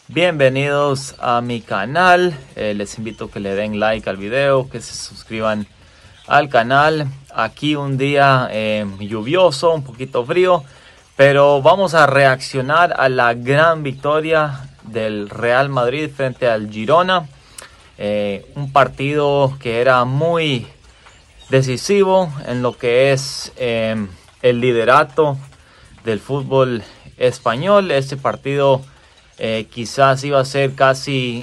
Bienvenidos a mi canal. Les invito a que le den like al video, que se suscriban al canal. Aquí un día lluvioso, un poquito frío, pero vamos a reaccionar a la gran victoria del Real Madrid frente al Girona. Un partido que era muy decisivo en lo que es el liderato del fútbol español. Este partido quizás iba a ser casi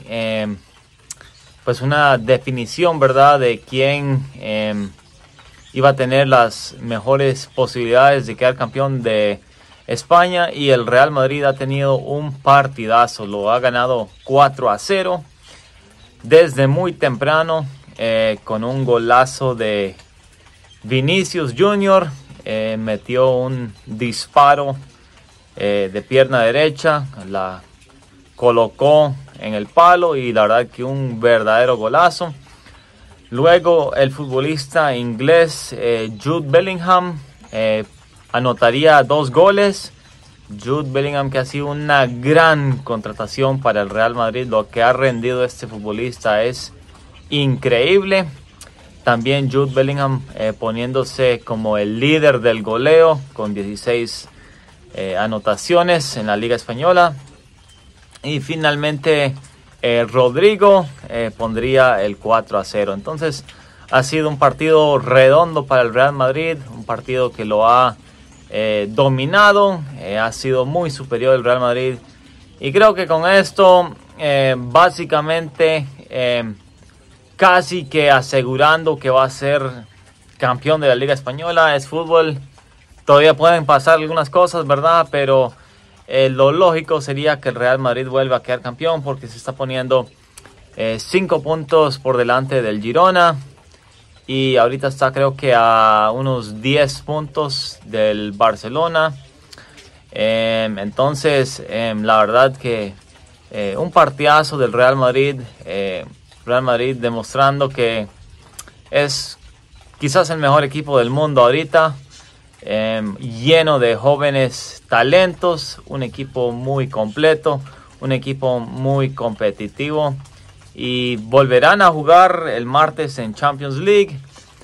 pues una definición, ¿verdad?, de quién iba a tener las mejores posibilidades de quedar campeón de España. Y el Real Madrid ha tenido un partidazo, lo ha ganado 4-0 desde muy temprano, con un golazo de Vinicius Junior. Metió un disparo de pierna derecha, la colocó en el palo y la verdad que un verdadero golazo. Luego el futbolista inglés Jude Bellingham anotaría 2 goles. Jude Bellingham, que ha sido una gran contratación para el Real Madrid. Lo que ha rendido este futbolista es increíble. También Jude Bellingham poniéndose como el líder del goleo con 16 anotaciones en la Liga Española. Y finalmente Rodrigo pondría el 4-0. Entonces ha sido un partido redondo para el Real Madrid, un partido que lo ha dominado. Ha sido muy superior el Real Madrid, y creo que con esto básicamente casi que asegurando que va a ser campeón de la Liga Española. Es fútbol, todavía pueden pasar algunas cosas, ¿verdad? Pero lo lógico sería que el Real Madrid vuelva a quedar campeón, porque se está poniendo 5 puntos por delante del Girona. Y ahorita está, creo que a unos 10 puntos del Barcelona. Entonces, la verdad que un partidazo del Real Madrid. Real Madrid demostrando que es quizás el mejor equipo del mundo ahorita. Lleno de jóvenes talentos, un equipo muy completo, un equipo muy competitivo, y volverán a jugar el martes en Champions League.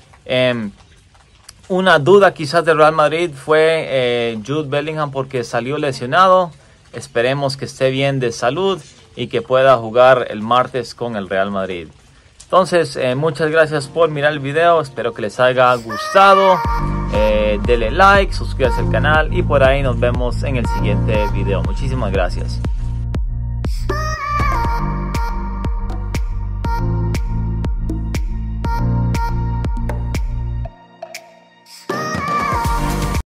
Una duda quizás del Real Madrid fue Jude Bellingham, porque salió lesionado. Esperemos que esté bien de salud y que pueda jugar el martes con el Real Madrid. Entonces, muchas gracias por mirar el video. Espero que les haya gustado. Denle like, suscríbanse al canal y por ahí nos vemos en el siguiente video. Muchísimas gracias.